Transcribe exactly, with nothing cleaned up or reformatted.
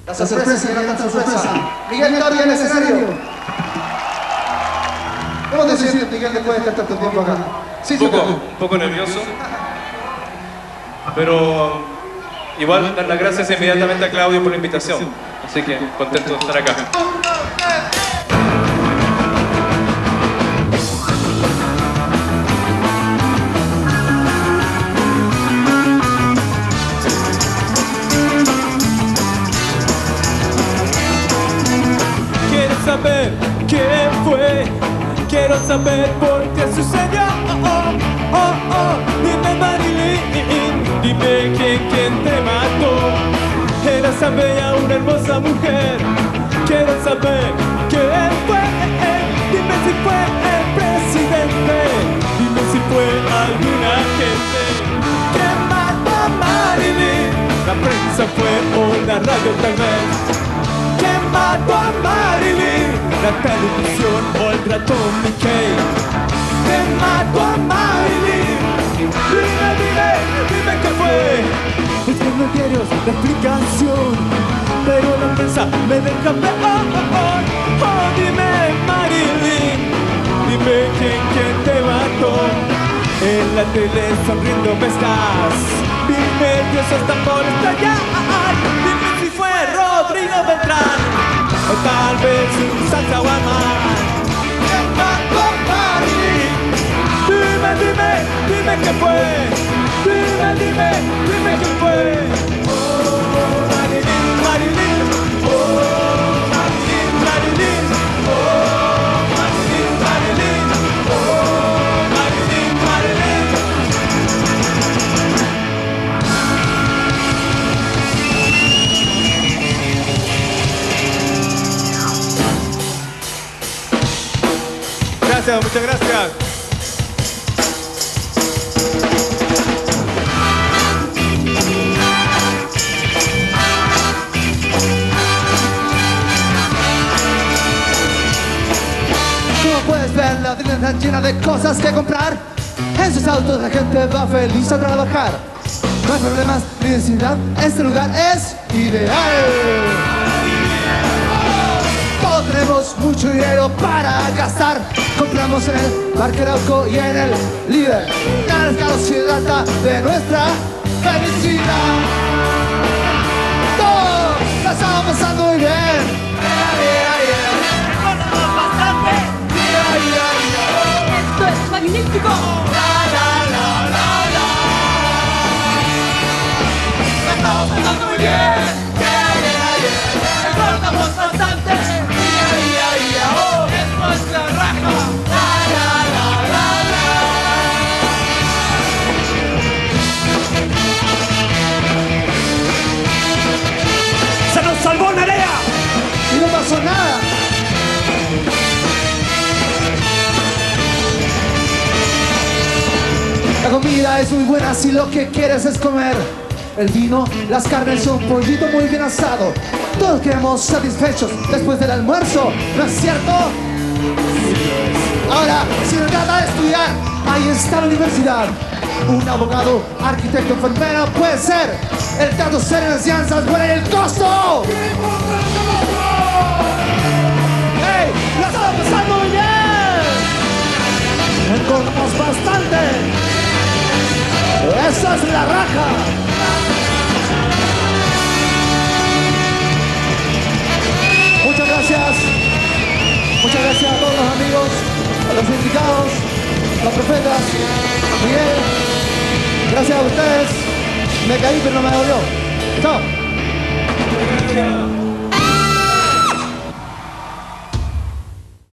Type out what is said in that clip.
La sorpresa, la gran sorpresa. Miguel Tapia en el escenario. ¿Cómo te sientes, Miguel, después de estar tanto tiempo acá? Sí, un, poco, un poco nervioso, pero igual dar las gracias inmediatamente a Claudio por la invitación. Así que contento de estar acá. Quiero saber qué fue, quiero saber por qué sucedió. Oh, oh, oh, oh. Dime, Marilyn, dime quién, quién te mató. Eras tan bella, una hermosa mujer. Quiero saber quién fue. Dime si fue el presidente. Dime si fue alguna gente que mató a Marilyn. La prensa fue o la radio tal vez. ¿Quién mató a Marilyn? La televisión o el ratón Mickey. ¿Quién mató a Marilyn? Dime, dime, dime qué fue. Buscando en diarios la explicación, pero la prensa me deja ver. Oh, oh, oh, oh, dime, Marilyn, dime quién, quién te mató. En la tele sonriendo me estás. Dime, Dios está por estallar. Dime si fue Rodrigo Beltrán o tal vez un salsa guamán. ¿Quién mató a Marilyn? Dime, dime, dime qué fue. Dime, dime, dime qué fue. Oh, Marilyn, Marilyn. Oh, Marilyn, Marilyn. Oh, Marilyn, Marilyn. Oh, Marilyn, Marilyn. Gracias, muchas gracias. Como puedes ver, la tienda está llena de cosas que comprar. En sus autos la gente va feliz a trabajar. No hay problemas ni necesidad, este lugar es ideal. Todos tenemos mucho dinero para gastar. Compramos en el Parque Arauco y en el Líder. Nada caro se trata de nuestra felicidad. Todos la estamos pasando muy bien. Esto es magnífico. La, la, la, la, la. La estamos pasando muy bien. Yeah, yeah, yeah. Recordamos bastante. Día, día, día. Oh, es nuestra raja. La, la, la, la, la. ¡Se nos salvó Nerea! Y no pasó nada. La comida es muy buena si lo que quieres es comer. El vino, las carnes y un pollito muy bien asado. Todos quedamos satisfechos después del almuerzo, ¿no es cierto? Ahora, si se trata de estudiar, ahí está la universidad. Un abogado, arquitecto, enfermero puede ser. El trato serio en enseñanzas, bueno, y el costo. ¡Hey! ¡La estamos pasando muy bien! Engordamos bastante. ¡Esa es la raja! Muchas gracias. Muchas gracias a todos los amigos, a los implicados, a los profetas, a Miguel. Gracias a ustedes. Me caí pero no me dolió. Chao.